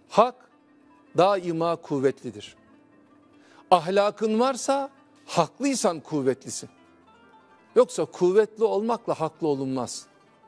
Hak daima kuvvetlidir. Ahlakın varsa haklıysan kuvvetlisin. Yoksa kuvvetli olmakla haklı olunmaz.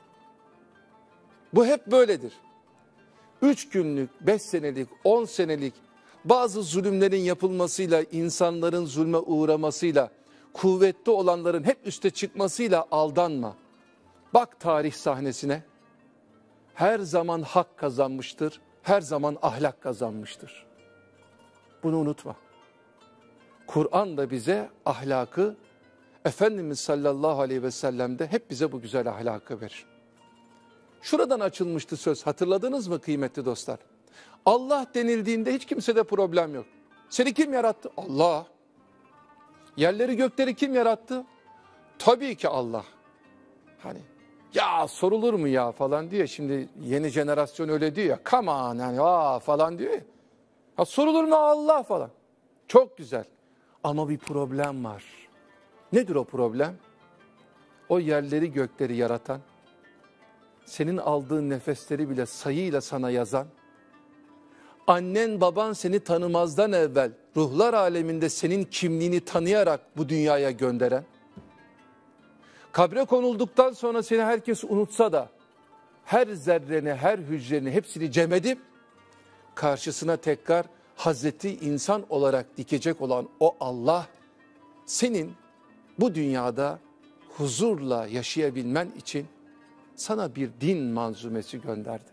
Bu hep böyledir. 3 günlük, 5 senelik, 10 senelik bazı zulümlerin yapılmasıyla, insanların zulme uğramasıyla, kuvvetli olanların hep üste çıkmasıyla aldanma. Bak tarih sahnesine. Her zaman hak kazanmıştır, her zaman ahlak kazanmıştır. Bunu unutma. Kur'an da bize ahlakı, Efendimiz sallallahu aleyhi ve sellem de hep bize bu güzel ahlakı verir. Şuradan açılmıştı söz, hatırladınız mı kıymetli dostlar? Allah denildiğinde hiç kimsede problem yok. Seni kim yarattı? Allah. Yerleri gökleri kim yarattı? Tabii ki Allah. Hani ya sorulur mu ya falan diyor. Şimdi yeni jenerasyon öyle diyor ya. Come on yani falan diyor ya. Ha, sorulur mu Allah falan. Çok güzel. Ama bir problem var. Nedir o problem? O yerleri gökleri yaratan, senin aldığın nefesleri bile sayıyla sana yazan, annen baban seni tanımazdan evvel ruhlar aleminde senin kimliğini tanıyarak bu dünyaya gönderen, kabre konulduktan sonra seni herkes unutsa da her zerreni, her hücreni hepsini cem edip karşısına tekrar Hazreti insan olarak dikecek olan o Allah senin bu dünyada huzurla yaşayabilmen için sana bir din manzumesi gönderdi.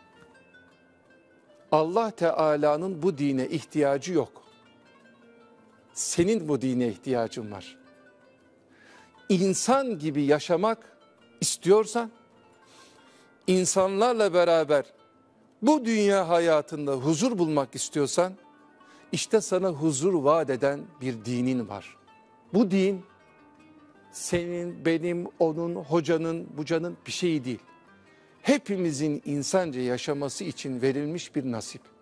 Allah Teala'nın bu dine ihtiyacı yok. Senin bu dine ihtiyacın var. İnsan gibi yaşamak istiyorsan, insanlarla beraber bu dünya hayatında huzur bulmak istiyorsan, işte sana huzur vaat eden bir dinin var. Bu din senin, benim, onun, hocanın, bucanın bir şeyi değil. Hepimizin insanca yaşaması için verilmiş bir nasip.